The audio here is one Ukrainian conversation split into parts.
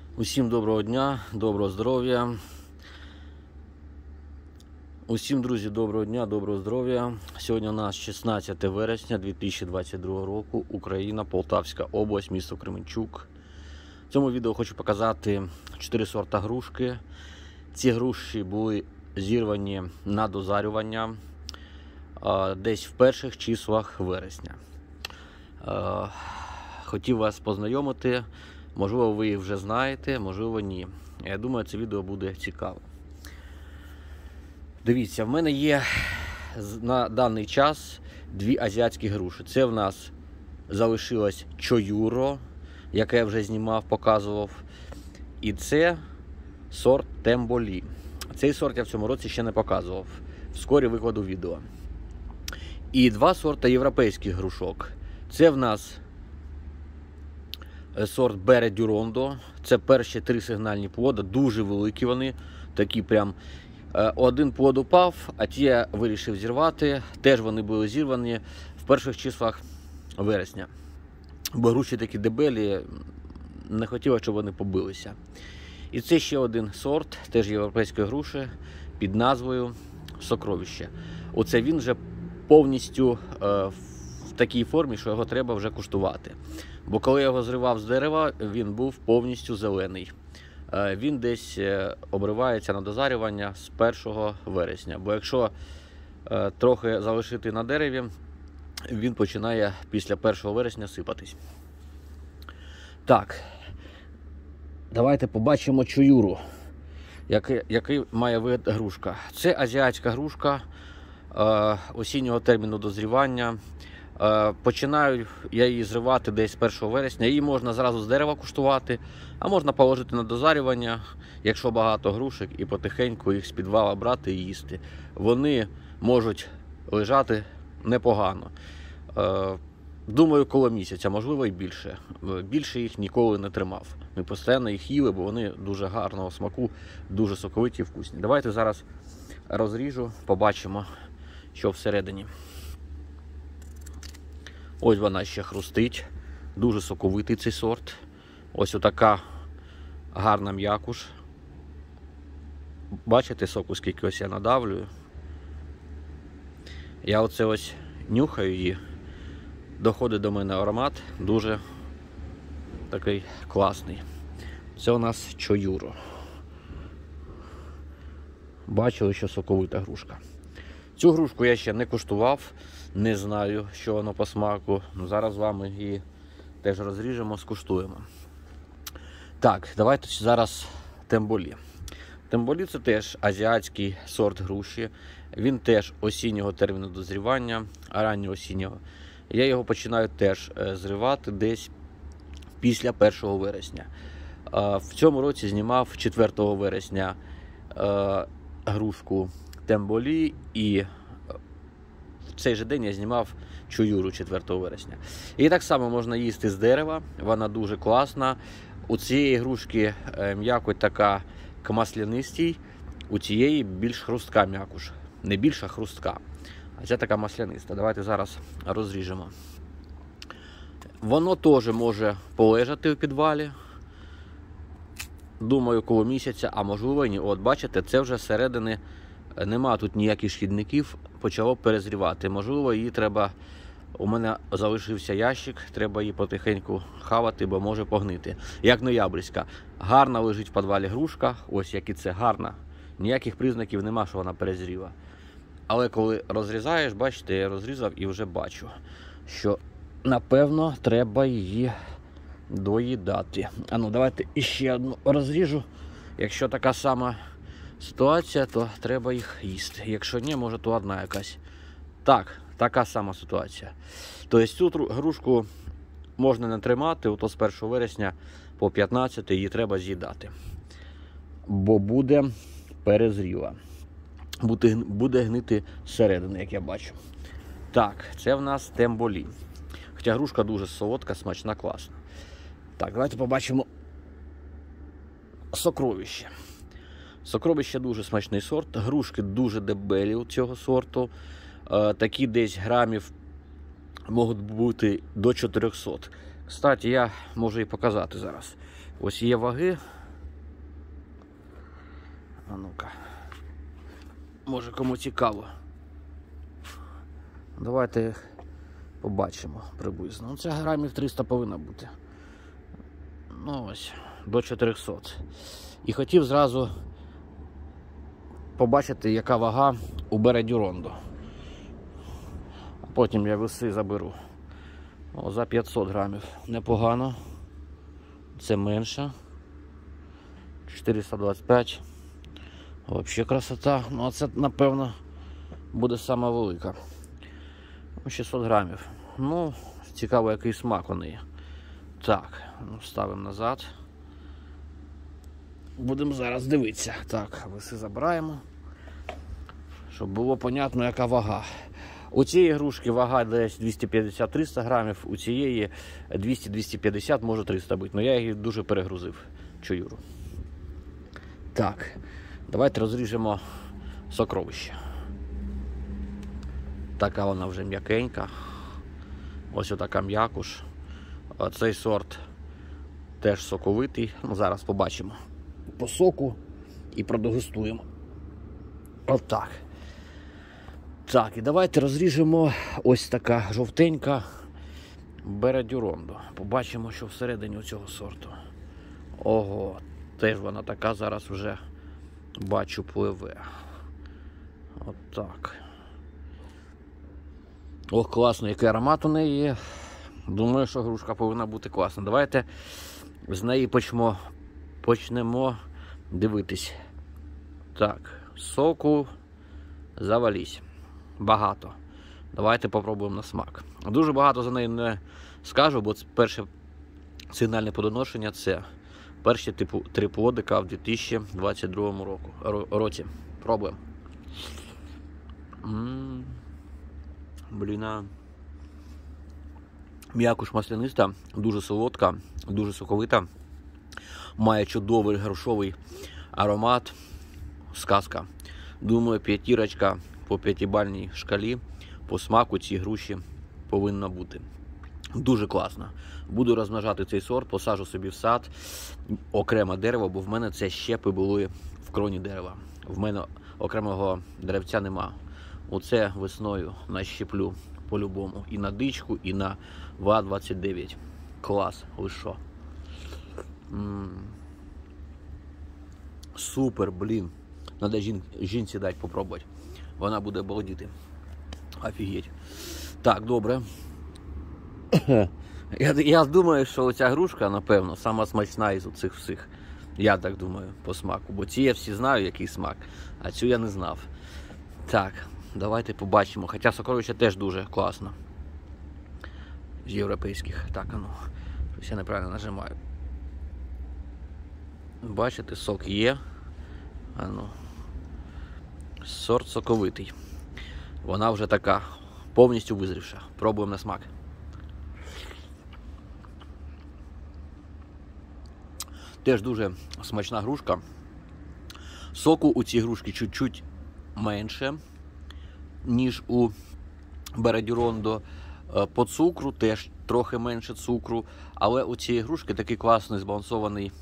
Усім доброго дня, доброго здоров'я. Усім, друзі, доброго дня, доброго здоров'я. Сьогодні у нас 16 вересня 2022 року. Україна, Полтавська область, місто Кременчук. В цьому відео хочу показати 4 сорта грушки. Ці груші були зірвані на дозарювання десь в перших числах вересня. Хотів вас познайомити. Можливо, ви їх вже знаєте, можливо, ні. Я думаю, це відео буде цікаво. Дивіться, в мене є на даний час дві азіатські груші. Це в нас залишилось Чоюро, яке я вже знімав, показував. І це сорт Темболі. Цей сорт я в цьому році ще не показував. Вскоре викладу відео. І два сорта європейських грушок. Це в нас сорт Бере Дюрондо. Це перші 3 сигнальні плода, дуже великі вони, такі прям. Один плод упав, а ті я вирішив зірвати. Теж вони були зірвані в перших числах вересня. Бо груші такі дебелі, не хотілося, щоб вони побилися. І це ще один сорт, теж європейської груші, під назвою Сокровище. Оце він вже повністю в такій формі, що його треба вже куштувати. Бо коли я його зривав з дерева, він був повністю зелений. Він десь обривається на дозарювання з 1 вересня. Бо якщо трохи залишити на дереві, він починає після 1 вересня сипатись. Так, давайте побачимо Чоюру, який має вид грушка. Це азіатська грушка осіннього терміну дозрівання. Починаю я її зривати десь з 1 вересня. Її можна зразу з дерева куштувати, а можна положити на дозарювання, якщо багато грушек, і потихеньку їх з підвала брати і їсти. Вони можуть лежати непогано. Думаю, коло місяця, можливо і більше. Більше їх ніколи не тримав. Ми постійно їх їли, бо вони дуже гарного смаку, дуже соковиті і вкусні. Давайте зараз розріжу, побачимо, що всередині. Ось вона ще хрустить, дуже соковитий цей сорт. Ось отака гарна м'якуш. Бачите соку, скільки ось я надавлюю? Я оце ось нюхаю її, доходить до мене аромат, дуже такий класний. Це у нас Чоюро. Бачили, що соковита грушка. Цю грушку я ще не куштував, не знаю, що воно по смаку. Зараз з вами її теж розріжемо, скуштуємо. Так, давайте зараз Темболі. Темболі – це теж азіатський сорт груші. Він теж осіннього терміну дозрівання, ранньоосіннього. Я його починаю теж зривати десь після 1 вересня. В цьому році знімав 4 вересня грушку Темболі, і в цей же день я знімав Чоюру 4 вересня. І так само можна їсти з дерева, вона дуже класна. У цієї грушки м'якоть така маслянистій, у цієї більш хрустка м'якуш. Не більша, хрустка. А ця така масляниста. Давайте зараз розріжемо. Воно теж може полежати у підвалі. Думаю, коло місяця, а можливо ні. От бачите, це вже зсередини нема тут ніяких шкідників, почало перезрівати. Можливо, її треба, у мене залишився ящик, треба її потихеньку хавати, бо може погнити. Як ноябрьська. Гарна лежить в підвалі грушка, ось як і це, гарна. Ніяких признаків нема, що вона перезріла. Але коли розрізаєш, бачите, я розрізав і вже бачу, що напевно треба її доїдати. А ну, давайте іще одну розріжу. Якщо така сама ситуація, то треба їх їсти. Якщо ні, може то одна якась. Так, така сама ситуація. Тобто цю грушку можна не тримати, ото з 1 вересня по 15 її треба з'їдати. Бо буде перезріла. Буде гнити зсередини, як я бачу. Так, це в нас Темболі. Хоча грушка дуже солодка, смачна, класна. Так, давайте побачимо Сокровище. Сокровище дуже смачний сорт. Грушки дуже дебелі у цього сорту. Такі десь грамів можуть бути до 400. Кстати, я можу і показати зараз. Ось є ваги. А ну-ка. Може кому цікаво. Давайте побачимо приблизно. Ну, це грамів 300 повинно бути. Ну ось, до 400. І хотів зразу побачити, яка вага у Бередюрондо. А потім я веси заберу. О, за 500 грамів. Непогано. Це менше. 425. Взагалі красота. Ну а це, напевно, буде сама велика. 600 грамів. Ну, цікаво, який смак у неї. Так, ставимо назад. Будемо зараз дивитися. Так, веси забираємо. Щоб було понятно, яка вага. У цієї грушки вага десь 250-300 грамів, у цієї 200-250, може 300 бути. Але я її дуже перегрузив, чуюру. Так, давайте розріжемо сокровище. Така вона вже м'якенька. Ось отака м'якуш. Цей сорт теж соковитий. Ну, зараз побачимо по соку і продегустуємо. Отак. Так, і давайте розріжемо ось така жовтенька Бередюрондо. Побачимо, що всередині у цього сорту. Ого, теж вона така зараз вже, бачу, пливе. Отак. Ох, класно, який аромат у неї є. Думаю, що грушка повинна бути класна. Давайте з неї почнемо дивитись. Так, соку завались. Багато. Давайте попробуємо на смак. Дуже багато за неї не скажу, бо це перше сигнальне плодоношення, це перші 3 плодика в 2022 році. Пробуємо. Блін, м'якуш масляниста, дуже солодка, дуже соковита. Має чудовий грушовий аромат. Сказка. Думаю, 5 по 5-бальній шкалі по смаку ці груші повинна бути. Дуже класно. Буду розмножати цей сорт, посаджу собі в сад окреме дерево, бо в мене це щепи були в кроні дерева. В мене окремого деревця нема. Оце весною нащеплю по-любому. І на дичку, і на ВА-29. Клас, ви що? Супер, блін. Надо жінці дати попробувати. Вона буде балдіти. Офігеть. Так, добре. Я думаю, що оця грушка, напевно, сама смачна із оцих всіх. Я так думаю, по смаку. Бо ці я всі знаю, який смак, а цю я не знав. Так, давайте побачимо. Хоча сокровище теж дуже класно. З європейських. Так, а ну, щось я неправильно нажимаю. Бачите, сок є. А ну. Сорт соковитий. Вона вже така, повністю визрівша. Пробуємо на смак. Теж дуже смачна грушка. Соку у цій грушки чуть-чуть менше, ніж у Бередюрондо. По цукру теж трохи менше цукру. Але у цієї грушки такий класний, збалансований,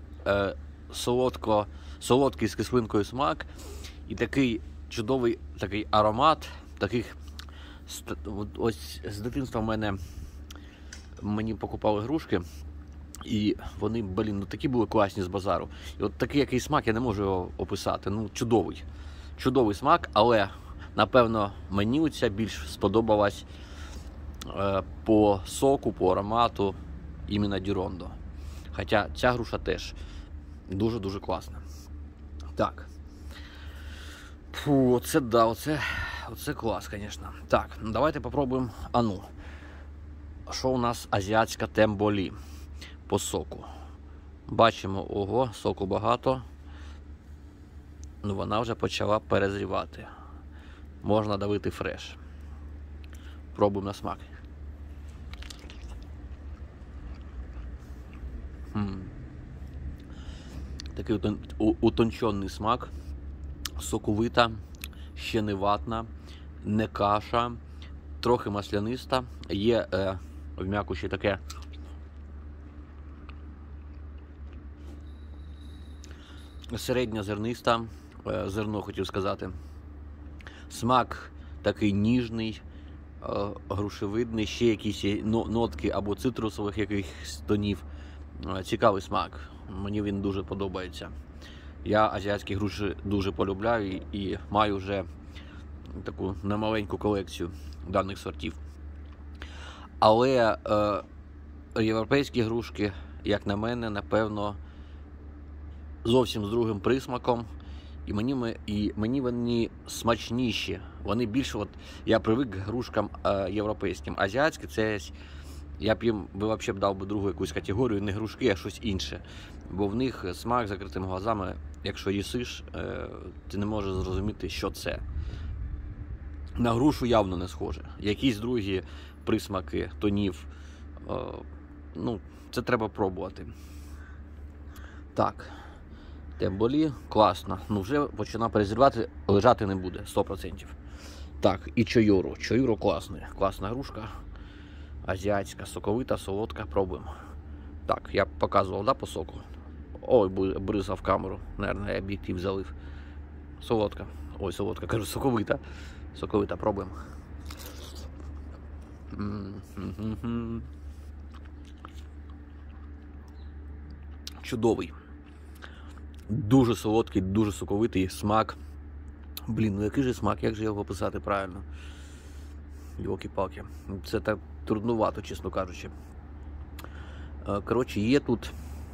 солодкий з кислинкою смак. І такий чудовий такий аромат. Таких, ось з дитинства мені покупали грушки. І вони, блін, ну такі були класні з базару. І от такий який смак, я не можу його описати. Ну, чудовий. Чудовий смак, але, напевно, мені оця більш сподобалась по соку, по аромату іменно Дюрондо. Хоча ця груша теж дуже-дуже класна. Так. Фу, оце да, оце клас, звісно. Так, давайте попробуємо ану. Що у нас азіатська темболі по соку? Бачимо, ого, соку багато. Ну, вона вже почала перезрівати. Можна давити фреш. Пробуємо на смак. Такий утончений смак. Соковита, ще не ватна, не каша, трохи масляниста. Є в м'якуші таке середня зерниста, зерно хотів сказати. Смак такий ніжний, грушевидний, ще якісь нотки або цитрусових якихось тонів. Цікавий смак, мені він дуже подобається. Я азіатські груші дуже полюбляю і маю вже таку немаленьку колекцію даних сортів. Але європейські грушки, як на мене, напевно, зовсім з другим присмаком. І мені вони смачніші. Вони більше, я привик к грушкам європейським. Азіатські, це я б їм взагалі дав би другу якусь категорію, не грушки, а щось інше. Бо в них смак закритими глазами, якщо їсиш, ти не можеш зрозуміти, що це. На грушу явно не схоже. Якісь другі присмаки тонів, це треба пробувати. Так. Темболі, класно. Вже починає перезрівати, лежати не буде, 100%. Так, і чойору. Чойору класний. Класна грушка. Азіатська, соковита, солодка. Пробуємо. Так, я показував, да, по соку? Ой, бризав камеру. Наверное, я об'єктив залив. Солодка. Ой, солодка, кажу, соковита. Соковита, пробуємо. Чудовий. Дуже солодкий, дуже соковитий смак. Блін, який же смак, як же його описати правильно? Йолки-палки. Це так труднувато, чесно кажучи. Коротше, є тут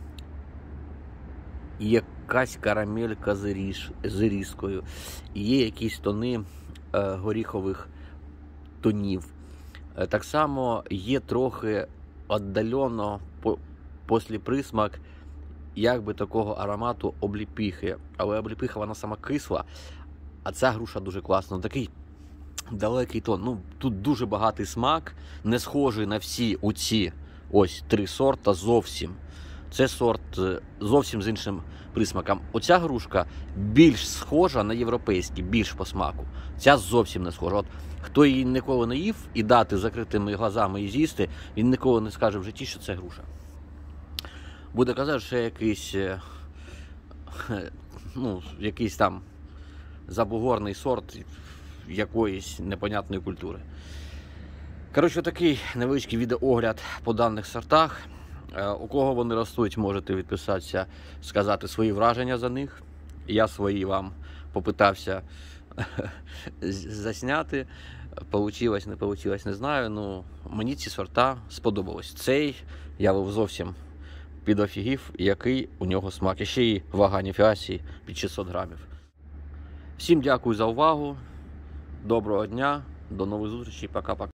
якась карамелька з ірискою. Є якісь тони горіхових тонів. Так само є трохи віддалено посліприсмак якби такого аромату обліпіхи. Але обліпіха, вона сама кисла, а ця груша дуже класна. Такий далекий тон. Тут дуже багатий смак, не схожий на всі оці ось 3 сорта зовсім. Це сорт зовсім з іншим присмаком. Оця грушка більш схожа на європейські, більш по смаку. Ця зовсім не схожа. Хто її ніколи не їв і дати закритими глазами і з'їсти, він ніколи не скаже в житті, що це груша. Буде казати, що якийсь там забугорний сорт якоїсь непонятної культури. Коротше, такий невеличкий відеоогляд по даних сортах. У кого вони ростуть, можете відписатися, сказати свої враження за них. Я свої вам попитався засняти. Получилось, не получилось, не знаю. Мені ці сорта сподобались. Цей я зовсім підофігів, який у нього смак. І ще й вага ніфіасі під 600 грамів. Всім дякую за увагу. Доброго дня. До нових зустрічей. Пока-пока.